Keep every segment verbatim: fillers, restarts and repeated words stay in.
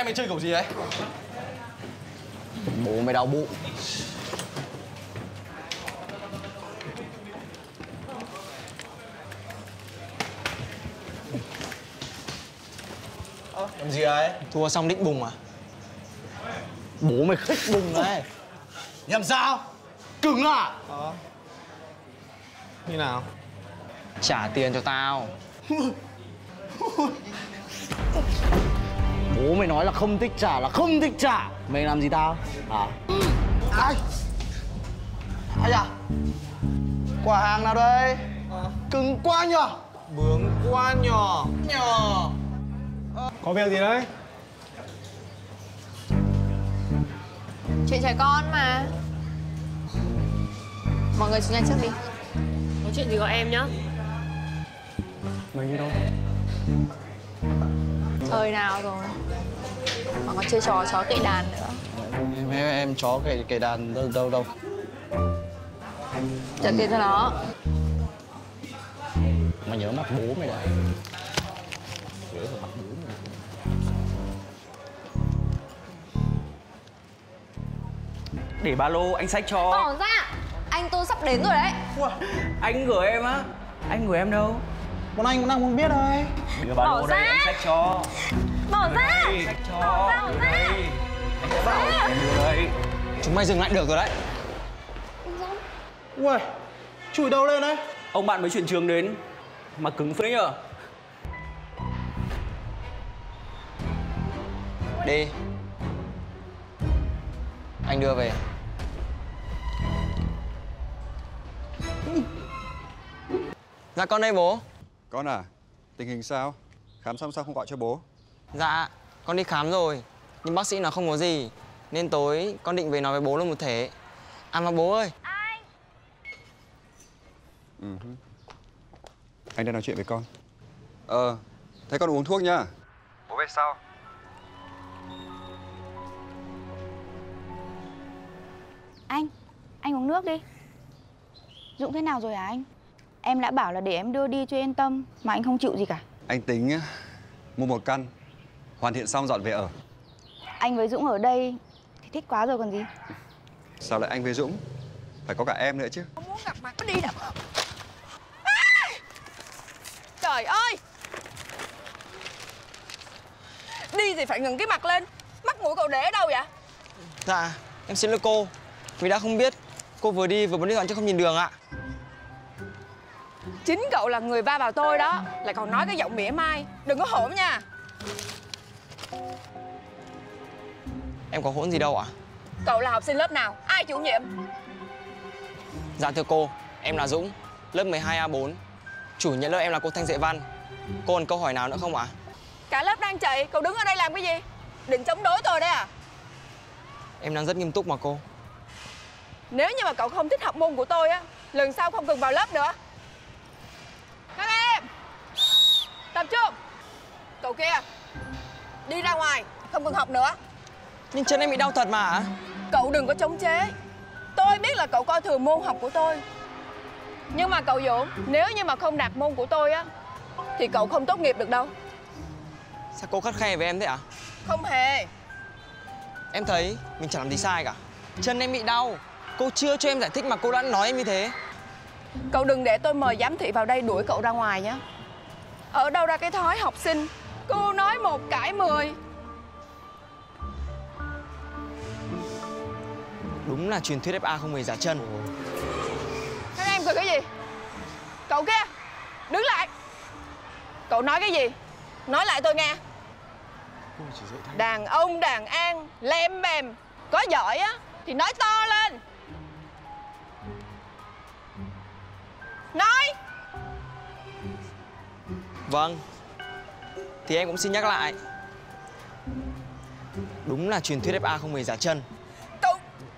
nay mày chơi kiểu gì đấy? Bố mày đau bụng. Ơ, làm gì đấy? Thua xong định bùng à? Bố mày khích bùng đấy. Làm sao? Cứng à? Ờ. Như nào? Trả tiền cho tao. Bố mày nói là không thích trả là không thích trả. Mày làm gì tao? Hả? Ai? Ai à? Quả hàng nào đây? Ờ. Cứng quá nhở? Bướng quá nhỏ. Nhờ. Có việc gì đấy? Chuyện trẻ con mà. Mọi người xuống nhà trước đi. Có chuyện gì gọi em nhá. Mày đi đâu? Thời nào rồi mà còn chơi trò chó cậy đàn nữa. Em, em, em chó cậy cậy đàn đâu đâu đâu. Trả tiền cho nó. Mày nhớ mặt bố mày đấy. Nhớ mặt bố mày. Để ba lô anh xách cho. Bỏ ra. Anh tôi sắp đến rồi đấy. Anh gửi em á? Anh gửi em đâu? Bọn anh cũng đang muốn biết đây. Đưa ba Bỏ lô đây ra. anh xách cho. Bỏ ra. Xách cho. Bỏ ra, bỏ Đưa ra. đây. Anh đã bảo em đưa đây. Chúng mày dừng lại được rồi đấy. Ui, chửi đâu lên đấy? Ông bạn mới chuyển trường đến mà cứng phết nhở. Đi. Anh đưa về. Dạ con đây bố. Con à, tình hình sao? Khám xong sao không gọi cho bố? Dạ, con đi khám rồi. Nhưng bác sĩ nói không có gì. Nên tối con định về nói với bố luôn một thể. À mà bố ơi. Ừ. Anh đang nói chuyện với con. Ờ, thế con uống thuốc nhá. Bố về sau. Anh, anh uống nước đi. Dũng thế nào rồi hả anh? Em đã bảo là để em đưa đi cho yên tâm mà anh không chịu gì cả. Anh tính á, mua một căn, hoàn thiện xong dọn về ở. Anh với Dũng ở đây thì thích quá rồi còn gì. Sao lại anh với Dũng? Phải có cả em nữa chứ. Không muốn gặp mặt có đi đâu. À! Trời ơi. Đi thì phải ngừng cái mặt lên. Mắt mũi cậu để ở đâu vậy? Dạ, em xin lỗi cô. Vì đã không biết. Cô vừa đi vừa muốn đi dọn chứ không nhìn đường ạ. Chính cậu là người va vào tôi đó. Lại còn nói cái giọng mỉa mai. Đừng có hỗn nha. Em có hỗn gì đâu ạ? Cậu là học sinh lớp nào? Ai chủ nhiệm? Dạ thưa cô, em là Dũng, lớp mười hai A bốn. Chủ nhiệm lớp em là cô Thanh Dạy Văn. Cô còn câu hỏi nào nữa không ạ? Cả lớp đang chạy, cậu đứng ở đây làm cái gì? Định chống đối tôi đấy à? Em đang rất nghiêm túc mà cô. Nếu như mà cậu không thích học môn của tôi á, lần sau không cần vào lớp nữa. Các em tập trung. Cậu kia đi ra ngoài, không cần học nữa. Nhưng chân em bị đau thật mà ạ. Cậu đừng có chống chế. Tôi biết là cậu coi thường môn học của tôi. Nhưng mà cậu Dũng, nếu như mà không đạt môn của tôi á thì cậu không tốt nghiệp được đâu. Sao cô khắt khe với em thế ạ? Không hề. Em thấy mình chẳng làm gì sai cả. Chân em bị đau. Cô chưa cho em giải thích mà cô đã nói em như thế. Cậu đừng để tôi mời giám thị vào đây đuổi cậu ra ngoài nhé. Ở đâu ra cái thói học sinh cô nói một cãi mười. Đúng là truyền thuyết ép a không hề giả chân. Các em cười cái gì? Cậu kia, đứng lại. Cậu nói cái gì? Nói lại tôi nghe. Đàn ông đàn an, lem bèm. Có giỏi á thì nói to lên. Nói. Vâng. Thì em cũng xin nhắc lại. Đúng là truyền thuyết ép a không hề giả chân. Cậu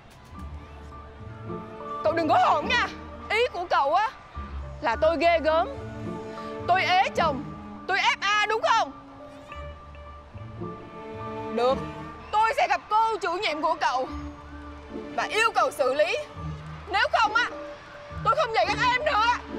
Cậu đừng có hỗn nha. Ý của cậu á là tôi ghê gớm, tôi ế chồng, tôi ép a đúng không? Được, tôi sẽ gặp cô chủ nhiệm của cậu và yêu cầu xử lý. Nếu không á, tôi không dạy các em nữa.